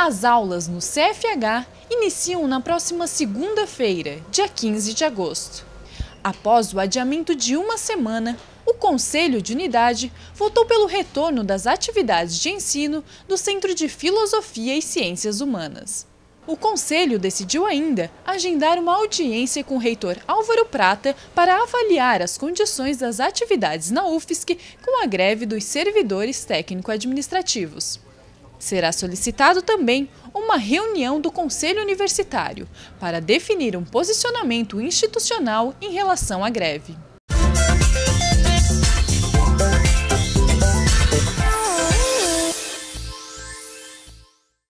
As aulas no CFH iniciam na próxima segunda-feira, dia 15 de agosto. Após o adiamento de uma semana, o Conselho de Unidade votou pelo retorno das atividades de ensino do Centro de Filosofia e Ciências Humanas. O Conselho decidiu ainda agendar uma audiência com o reitor Álvaro Prata para avaliar as condições das atividades na UFSC com a greve dos servidores técnico-administrativos. Será solicitado também uma reunião do Conselho Universitário para definir um posicionamento institucional em relação à greve.